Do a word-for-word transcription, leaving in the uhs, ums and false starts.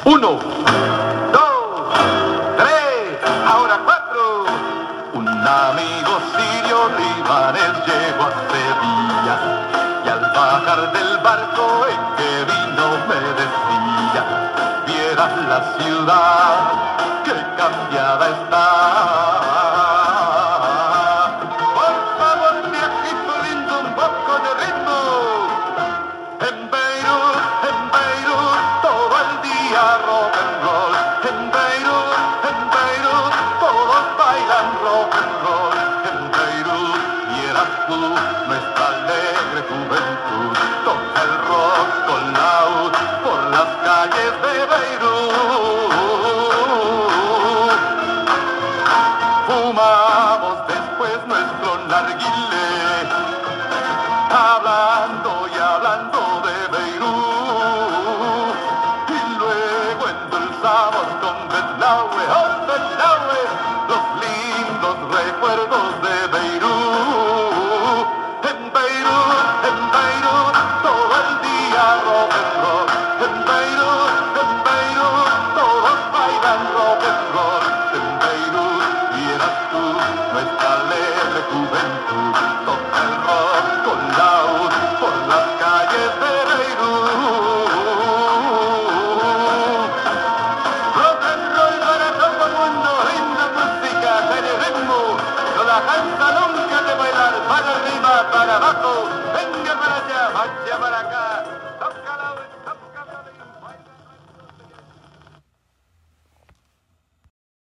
Uno, dos, tres, ahora cuatro. Un amigo sirio libanés llegó a Sevilla y al bajar del barco en que vino me decía: vieras la ciudad, que cambiada está. Por favor, viejito lindo, un poco de ritmo. En Beirut, en Beirut, todo el día rock and roll. En Beirut, en Beirut, todos bailan rock and roll. En Beirut, vieras tú nuestra alegre juventud. Toca el rock con laúd por las calles de Beirut. Fumamos después nuestro narguilé, hablando y hablando de Beirut, y luego endulzamos con Betlaue, oh Betlaue, los lindos recuerdos de Beirut. En Beirut, en Beirut, todo el día rock and roll. En Beirut, en Beirut, todos bailan rock and roll. En Beirut, vieras tú nuestra alegre juventud. Toca el rock con laúd por las calles de Beirut. Rock and roll para todo el mundo, linda música, tiene ritmo. No la cansa nunca de bailar, para arriba, para abajo, venga para allá, marcha para acá.